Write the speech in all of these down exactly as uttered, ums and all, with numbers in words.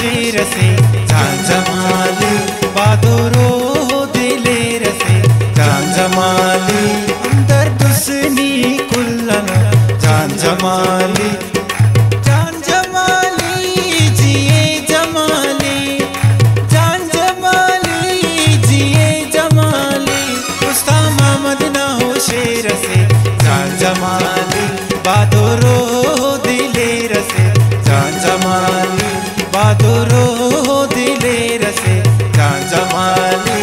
शेर से जान जमाली बहादुरो दिलेर से जान जमाली अंदर दुसनी कुल्लन जान जमाली जान जमाली जिए जमाली जान जमाली जिए जमाली उस्ताद मोहम्मद ना हो शेर से जान जमाली बहादुरो दिलेर से जान जमाली बहादुरो दिलेर से जान जमाली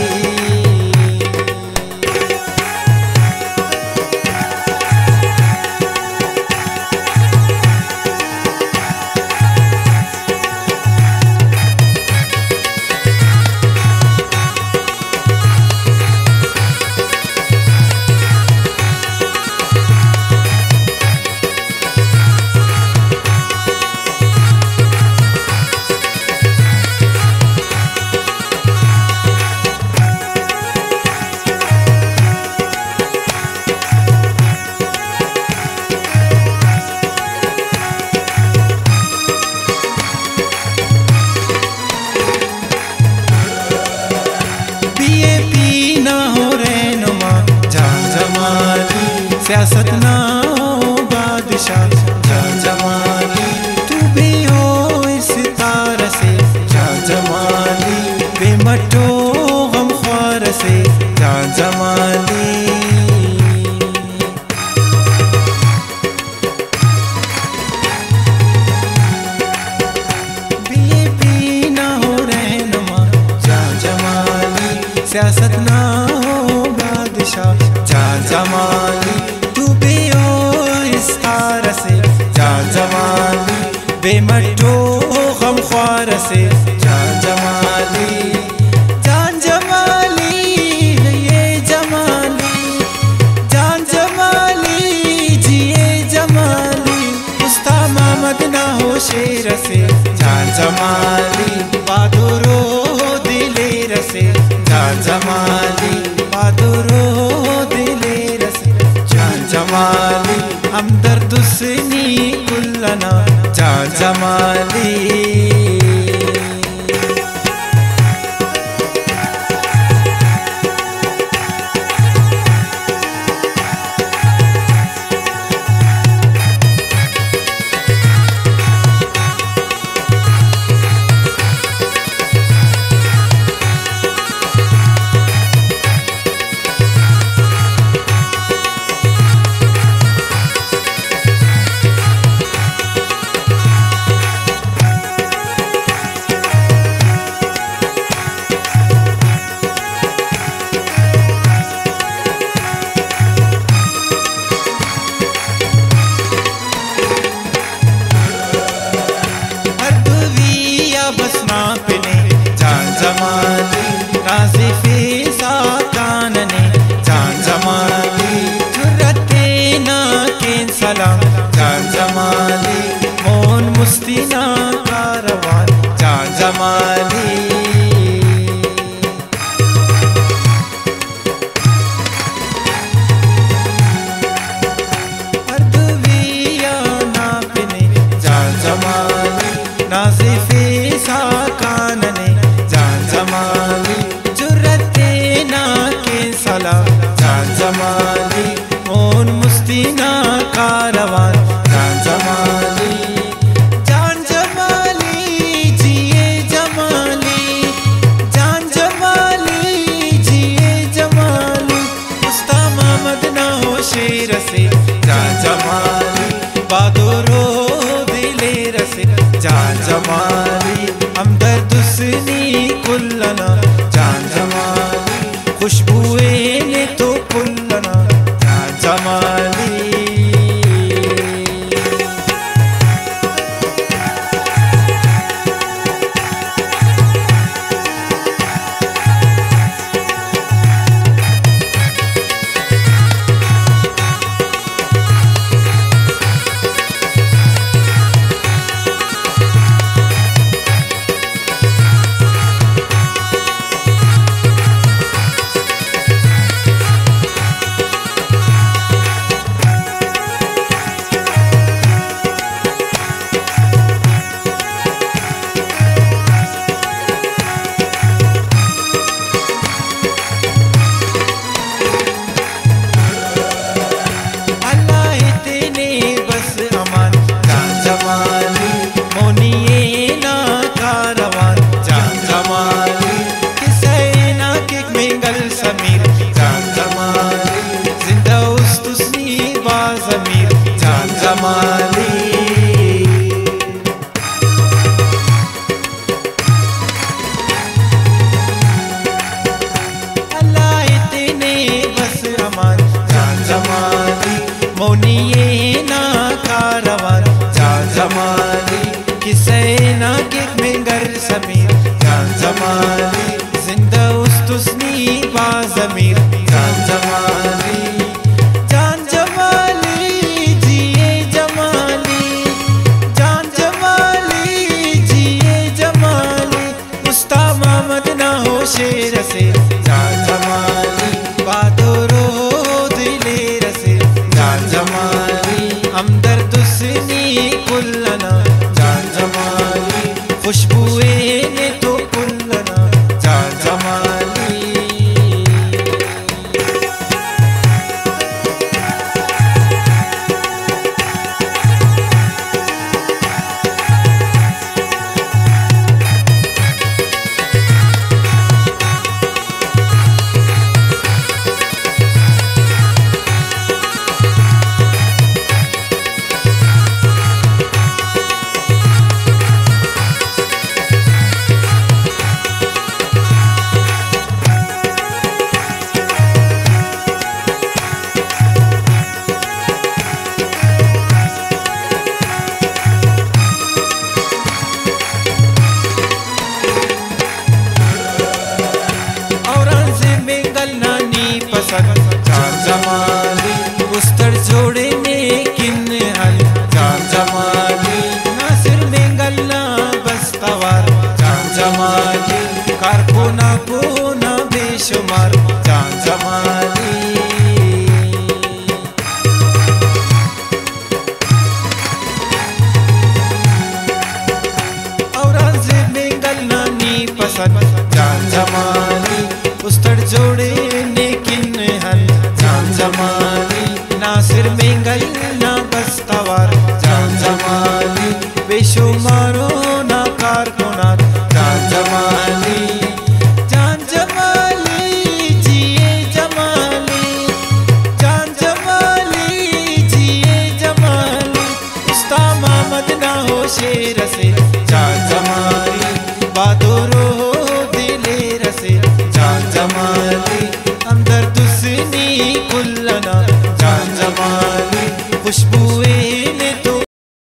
सियासत ना हो बादशाह जान जमाली तू भी हो इस तार से जान जमाली बेमटो गमख्वार से जान जमाली बीएपी ना हो रहनुमा जान जमाली सियासत ना हो बादशाह जान जमाली जान जमाली बेमटो गमख्वार से जान जमाली जान जमाली ये जमाली जान जमाली जिए जमाली उस्ताद मोहम्मद ना हो शेर से जान जमाली बहादुरो दिलेर से जान जमाली बहादुरो दिलेर से जान जमाली हमदर्द दुसनी कुल्लना जान जमाली जान जमाली मोन मुस्तीना कारवान जान जमाली अर्दविया नापने जान जमाली नाज़िफ़े साकानने जान जमाली जुर्रते ना के सलाम जान जमाली मोन मुस्तीना कारवान जान जमाली जान जमाली जिए जमाली जान जमाली जिए जमाली उस्ताद मोहम्मद ना हो शेर से जान जमाली बहादुरो दिलेर से जान जमाली हमदर्द दुसनी कुल्लना जान जमाली खुशबुए ने तो कुल्लना जान जमाली जमाली किसे ना कित में गर समीर जान जमाली जिंदा उस्तुस्नी बा जमीर जान जमाली जान जमाली जिए जमाली जान जमाली जिए जमाली उस्ता मोहम्मद ना हो शेर से जान जमाली बादोरो दिले रसे जान जमाली हमदर्द सुनी कुल्लना जान जमाली खुशबुए ने तो कुल्लना जान जमाली जान जमाली उस्तर जोड़े ने किन हल जान जमाली नासिर मेंगल ना बस्तवार जान जमाली कारकोना कोना बेशुमार जान जमाली औरंगजेब मेंगल ना नी पसंद जान जमाली उस्तर जोड़े ने किन हल जान जमाली नासिर मेंगल ना बस्तवार जान जमाली बेशुमारो ना कारकुनार जान जमाली जान जमाली जिए जमाली जान जमाली जिए जमाली उस्ता मोहम्मद ना हो शेर से जान जमाली बादोरो